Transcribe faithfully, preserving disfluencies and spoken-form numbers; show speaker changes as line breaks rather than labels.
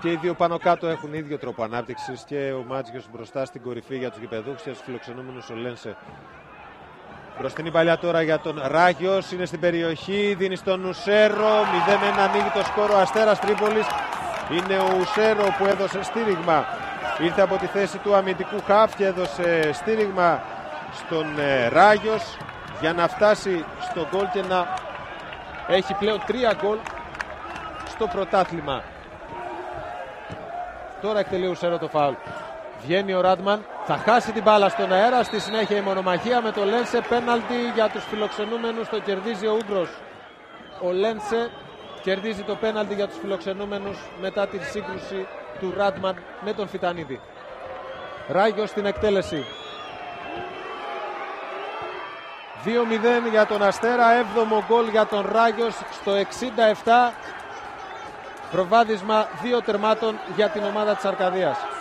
Και οι δύο πάνω κάτω έχουν ίδιο τρόπο ανάπτυξης, και ο Μάτζιος μπροστά στην κορυφή για τους γηπεδούχους και τους φιλοξενούμενους ο Λένσε. Μπροστινή παλιά τώρα για τον Ράγιος, είναι στην περιοχή, δίνει στον Ουσέρο, μηδέν ένα ανοίγει το σκόρο Αστέρας Τρίπολης. Είναι ο Ουσέρο που έδωσε στήριγμα, ήρθε από τη θέση του αμυντικού χαφ και έδωσε στήριγμα στον ε, Ράγιος για να φτάσει στο γκολ και να έχει πλέον τρία γκολ στο πρωτάθλημα. Τώρα εκτελεί ο Ουσέρο το φάουλ. Βγαίνει ο Ράντμαν, θα χάσει την μπάλα στον αέρα. Στη συνέχεια η μονομαχία με το Λένσε. Πέναλτι για τους φιλοξενούμενους, το κερδίζει ο Ούγκρος. Ο Λένσε κερδίζει το πέναλτι για τους φιλοξενούμενους μετά τη σύγκρουση του Ράντμαν με τον Φιτανίδη. Ράγιος στην εκτέλεση. δύο μηδέν για τον Αστέρα, έβδομο γκολ για τον Ράγιος στο εξήντα επτά. Προβάδισμα δύο τερμάτων για την ομάδα της Αρκαδίας.